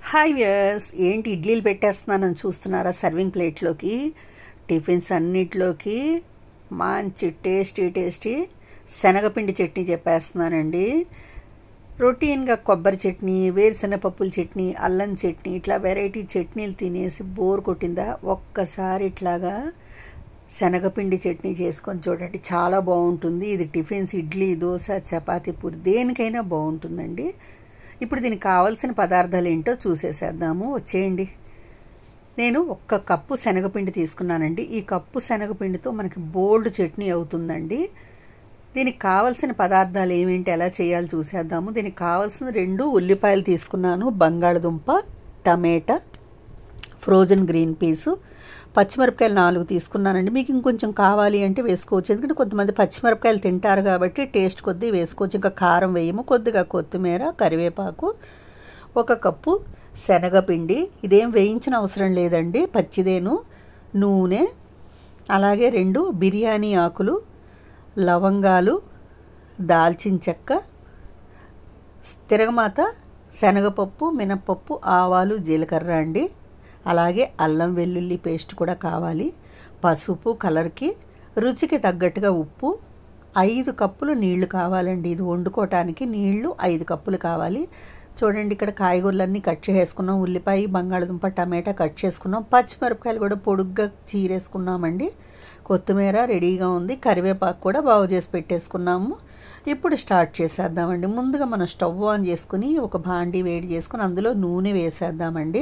Hi viewers, ఏంటి ఇడ్లీలు పెట్టేస్తున్నానని చూస్తున్నారా? సర్వింగ్ ప్లేట్లోకి టిఫిన్స్ అన్నిట్లోకి మంచి టేస్టీ శనగపిండి చట్నీ చెప్పేస్తున్నానండి. రొటీన్గా కొబ్బరి చట్నీ, వేరుశనగపప్పుల చట్నీ, అల్లం చట్నీ, ఇట్లా వెరైటీ చట్నీలు తినేసి బోర్ కొట్టిందా? ఒక్కసారి ఇట్లాగా శనగపిండి చట్నీ చేసుకొని చూడండి, చాలా బాగుంటుంది. ఇది టిఫిన్స్, ఇడ్లీ, దోశ, చపాతీ, పూరి దేనికైనా బాగుంటుందండి. ఇప్పుడు దీనికి కావాల్సిన పదార్థాలు ఏంటో చూసేసేద్దాము, వచ్చేయండి. నేను 1 కప్పు శనగపిండి తీసుకున్నానండి. ఈ కప్పు శనగపిండితో మనకి బోల్డ్ చట్నీ అవుతుందండి. దీనికి కావాల్సిన పదార్థాలు ఏమేంటి, ఎలా చేయాలో చూసేద్దాము. దీనికి కావాల్సిన 2 ఉల్లిపాయలు తీసుకున్నాను, బంగాళదుంప, టమాటా, ఫ్రోజన్ గ్రీన్ పీసు, పచ్చిమిరపకాయలు 4 తీసుకున్నానండి. మీకు ఇంకొంచెం కావాలి అంటే వేసుకోవచ్చు, ఎందుకంటే కొంతమంది పచ్చిమిరపకాయలు తింటారు కాబట్టి టేస్ట్ కొద్దీ వేసుకోవచ్చు. ఇంకా కారం వేయము, కొద్దిగా కొత్తిమీర, కరివేపాకు, 1 కప్పు శనగపిండి. ఇదేం వేయించిన అవసరం లేదండి, పచ్చిదేను. నూనె, అలాగే 2 బిర్యానీ ఆకులు, లవంగాలు, దాల్చిన చెక్క, తిరగమాత, శనగపప్పు, మినప్పప్పు, ఆవాలు, జీలకర్ర అండి. అలాగే అల్లం వెల్లుల్లి పేస్ట్ కూడా కావాలి, పసుపు కలర్కి, రుచికి తగ్గట్టుగా ఉప్పు, 5 కప్పులు నీళ్లు కావాలండి. ఇది వండుకోవటానికి నీళ్లు 5 కప్పులు కావాలి. చూడండి, ఇక్కడ కాయగూరలన్నీ కట్ చేసుకున్నాం, ఉల్లిపాయ, బంగాళదుంప, టమాటా కట్ చేసుకున్నాం, పచ్చిమిరపకాయలు కూడా పొడుగ్గా చీరేసుకున్నామండి, కొత్తిమీర రెడీగా ఉంది, కరివేపాకు కూడా బాగు చేసి పెట్టేసుకున్నాము. ఇప్పుడు స్టార్ట్ చేసేద్దామండి. ముందుగా మనం స్టవ్ ఆన్ చేసుకుని ఒక భాండీ వేడి చేసుకుని అందులో నూనె వేసేద్దామండి.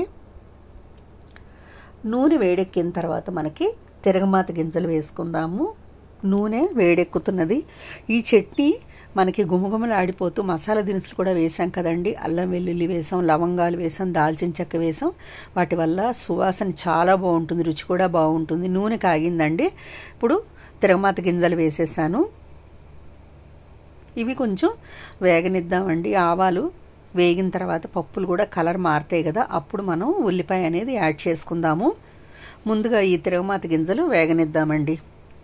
నూనె వేడెక్కిన తర్వాత మనకి తిరగమాత గింజలు వేసుకుందాము. నూనె వేడెక్కుతున్నది. ఈ చట్నీ మనకి గుమగుమలాడిపోతూ మసాలా దినుసులు కూడా వేసాం కదండి. అల్లం వెల్లుల్లి వేసాం, లవంగాలు వేసాం, దాల్చిన చెక్క వేసాం. వాటి వల్ల సువాసన చాలా బాగుంటుంది, రుచి కూడా బాగుంటుంది. నూనె కాగిందండి. ఇప్పుడు తిరగమాత గింజలు వేసేసాను. ఇవి కొంచెం వేగనిద్దామండి. ఆవాలు వేగిన తర్వాత పప్పులు కూడా కలర్ మారుతాయి కదా, అప్పుడు మనం ఉల్లిపాయ అనేది యాడ్ చేసుకుందాము. ముందుగా ఈ తిరగమాత గింజలు వేగనిద్దామండి.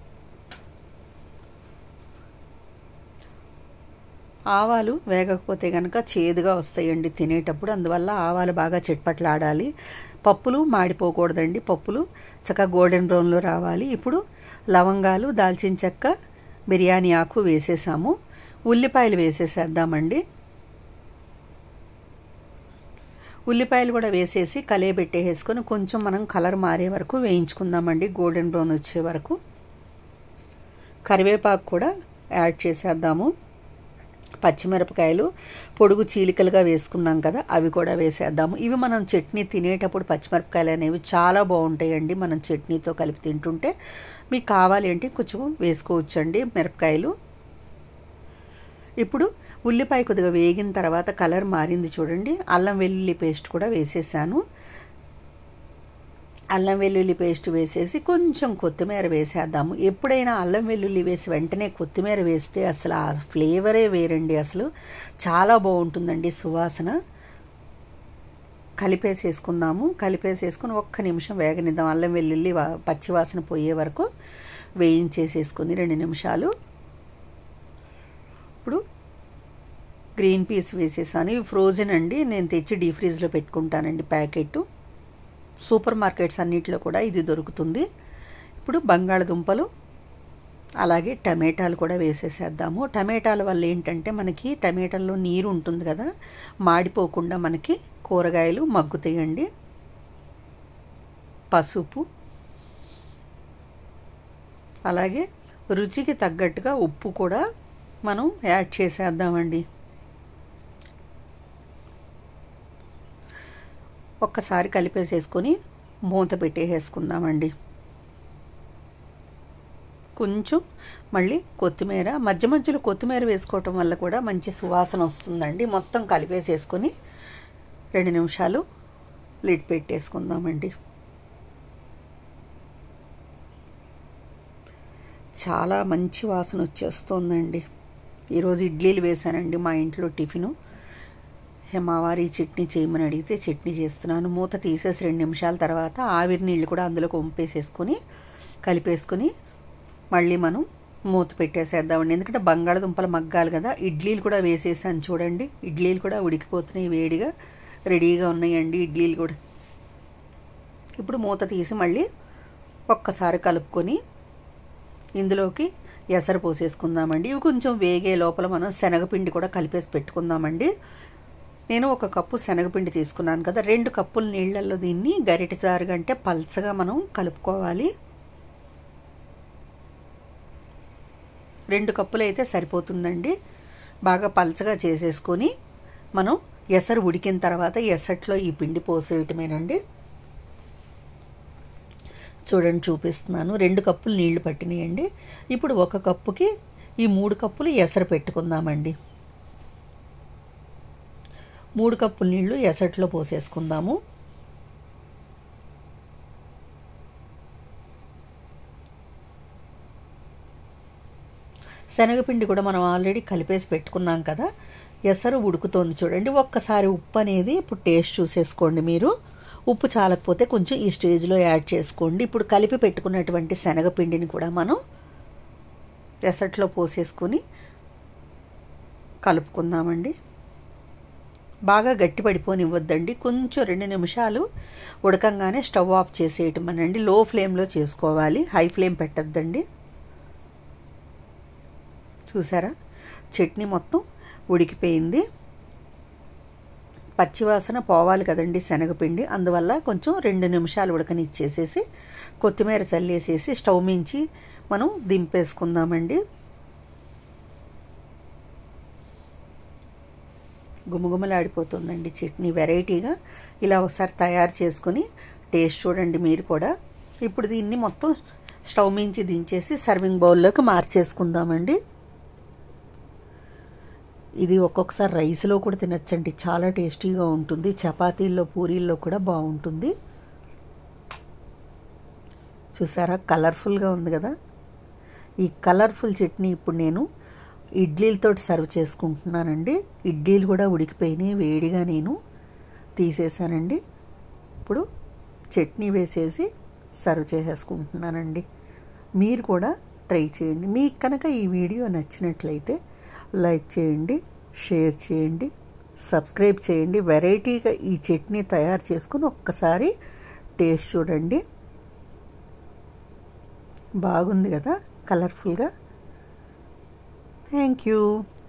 ఆవాలు వేగకపోతే కనుక చేదుగా వస్తాయండి తినేటప్పుడు, అందువల్ల ఆవాలు బాగా చిట్పట్లాడాలి. పప్పులు మాడిపోకూడదండి, పప్పులు చక్కగా గోల్డెన్ బ్రౌన్లో రావాలి. ఇప్పుడు లవంగాలు, దాల్చిన చెక్క, బిర్యానీ ఆకు వేసేసాము. ఉల్లిపాయలు వేసేసేద్దామండి. ఉల్లిపాయలు కూడా వేసేసి కలయబెట్టేసుకొని కొంచెం మనం కలర్ మారే వరకు వేయించుకుందామండి, గోల్డెన్ బ్రౌన్ వచ్చే వరకు. కరివేపాకు కూడా యాడ్ చేసేద్దాము. పచ్చిమిరపకాయలు పొడుగు చీలికలుగా వేసుకున్నాం కదా, అవి కూడా వేసేద్దాము. ఇవి మనం చట్నీ తినేటప్పుడు పచ్చిమిరపకాయలు అనేవి చాలా బాగుంటాయండి, మనం చట్నీతో కలిపి తింటుంటే. మీకు కావాలి అంటే కొంచెం వేసుకోవచ్చండి మిరపకాయలు. ఇప్పుడు ఉల్లిపాయ కొద్దిగా వేగిన తర్వాత కలర్ మారింది చూడండి, అల్లం వెల్లుల్లి పేస్ట్ కూడా వేసేసాను. అల్లం వెల్లుల్లి పేస్ట్ వేసేసి కొంచెం కొత్తిమీర వేసేద్దాము. ఎప్పుడైనా అల్లం వెల్లుల్లి వేసి వెంటనే కొత్తిమీర వేస్తే అసలు ఆ ఫ్లేవరే వేరండి, అసలు చాలా బాగుంటుందండి సువాసన. కలిపేసేసుకుందాము. కలిపేసేసుకుని 1 నిమిషం వేగనిద్దాం. అల్లం వెల్లుల్లి పచ్చివాసన పోయే వరకు వేయించేసేసుకుని 2 నిమిషాలు. ఇప్పుడు గ్రీన్ పీస్ వేసేసాను. ఇవి ఫ్రోజన్ అండి, నేను తెచ్చి డీ ఫ్రీజ్లో పెట్టుకుంటానండి ప్యాకెట్. సూపర్ మార్కెట్స్ అన్నిట్లో కూడా ఇది దొరుకుతుంది. ఇప్పుడు బంగాళదుంపలు, అలాగే టమాటాలు కూడా వేసేసేద్దాము. టమాటాల వల్ల ఏంటంటే మనకి టమాటాల్లో నీరు ఉంటుంది కదా, మాడిపోకుండా మనకి కూరగాయలు మగ్గుతాయండి. పసుపు, అలాగే రుచికి తగ్గట్టుగా ఉప్పు కూడా మనం యాడ్ చేసేద్దామండి. ఒక్కసారి కలిపేసేసుకొని మూత పెట్టేసుకుందామండి. కొంచెం మళ్ళీ కొత్తిమీర, మధ్య మధ్యలో కొత్తిమీర వేసుకోవటం వల్ల కూడా మంచి సువాసన వస్తుందండి. మొత్తం కలిపేసేసుకొని 2 నిమిషాలు లిడ్ పెట్టేసుకుందామండి. చాలా మంచి వాసన వచ్చేస్తుందండి. ఈరోజు ఇడ్లీలు వేసానండి మా ఇంట్లో టిఫిను. మా వారి చట్నీ చేయమని అడిగితే చట్నీ చేస్తున్నాను. మూత తీసేసి 2 నిమిషాల తర్వాత ఆవిరి నీళ్ళు కూడా అందులోకి వంపేసేసుకొని కలిపేసుకొని మళ్ళీ మనం మూత పెట్టేసేద్దామండి. ఎందుకంటే బంగాళదుంపలు మగ్గాలి కదా. ఇడ్లీలు కూడా వేసేసాను చూడండి, ఇడ్లీలు కూడా ఉడికిపోతున్నాయి వేడిగా. రెడీగా ఉన్నాయండి ఇడ్లీలు కూడా. ఇప్పుడు మూత తీసి మళ్ళీ ఒక్కసారి కలుపుకొని ఇందులోకి ఎసరు పోసేసుకుందామండి. ఇవి కొంచెం వేగే లోపల మనం శనగపిండి కూడా కలిపేసి పెట్టుకుందామండి. నేను 1 కప్పు శనగపిండి తీసుకున్నాను కదా, 2 కప్పుల నీళ్ళల్లో దీన్ని గరిటె జారుగా అంటే పల్చగా మనం కలుపుకోవాలి. 2 కప్పులు అయితే సరిపోతుందండి. బాగా పల్చగా చేసేసుకొని మనం ఎసరు ఉడికిన తర్వాత ఎసట్లో ఈ పిండి పోసేయటమేనండి. చూడండి చూపిస్తున్నాను. 2 కప్పులు నీళ్లు పట్టినాయండి. ఇప్పుడు 1 కప్పుకి ఈ 3 కప్పులు ఎసరు పెట్టుకుందామండి. 3 కప్పుల నీళ్లు ఎసట్లో పోసేసుకుందాము. శనగపిండి కూడా మనం ఆల్రెడీ కలిపేసి పెట్టుకున్నాం కదా, ఎసరు ఉడుకుతోంది చూడండి. ఒక్కసారి ఉప్పు అనేది ఇప్పుడు టేస్ట్ చూసేసుకోండి. మీరు ఉప్పు చాలకపోతే కొంచెం ఈ స్టేజ్లో యాడ్ చేసుకోండి. ఇప్పుడు కలిపి పెట్టుకున్నటువంటి శనగపిండిని కూడా మనం ఎసట్లో పోసేసుకొని కలుపుకుందామండి. బాగా గట్టి పడిపోనివ్వద్దండి. కొంచెం 2 నిమిషాలు ఉడకంగానే స్టవ్ ఆఫ్ చేసేయటమనండి. లో ఫ్లేమ్లో చేసుకోవాలి, హై ఫ్లేమ్ పెట్టద్దండి. చూసారా, చట్నీ మొత్తం ఉడికిపోయింది. పచ్చివాసన పోవాలి కదండి శనగపిండి, అందువల్ల కొంచెం 2 నిమిషాలు ఉడకనిచ్చేసేసి కొత్తిమీర చల్లేసేసి స్టవ్ మించి మనం దింపేసుకుందామండి. గుమగుమలాడిపోతుందండి చట్నీ. వెరైటీగా ఇలా ఒకసారి తయారు చేసుకొని టేస్ట్ చూడండి మీరు కూడా. ఇప్పుడు దీన్ని మొత్తం స్టవ్ మించి దించేసి సర్వింగ్ బౌల్లోకి మార్చేసుకుందామండి. ఇది ఒక్కొక్కసారి రైస్లో కూడా తినచ్చండి, చాలా టేస్టీగా ఉంటుంది. చపాతీల్లో పూరీల్లో కూడా బాగుంటుంది. చూసారా, కలర్ఫుల్గా ఉంది కదా. ఈ కలర్ఫుల్ చట్నీ ఇప్పుడు నేను ఇడ్లీలతో సర్వ్ చేసుకుంటున్నానండి. ఇడ్లీలు కూడా ఉడికిపోయినాయి, వేడిగా నేను తీసేసానండి. ఇప్పుడు చట్నీ వేసేసి సర్వ్ చేసేసుకుంటున్నానండి. మీరు కూడా ట్రై చేయండి. మీకు కనుక ఈ వీడియో నచ్చినట్లయితే లైక్ చేయండి, షేర్ చేయండి, సబ్స్క్రైబ్ చేయండి. వెరైటీగా ఈ చట్నీ తయారు చేసుకుని ఒక్కసారి టేస్ట్ చూడండి. బాగుంది కదా, కలర్ఫుల్గా. Thank you.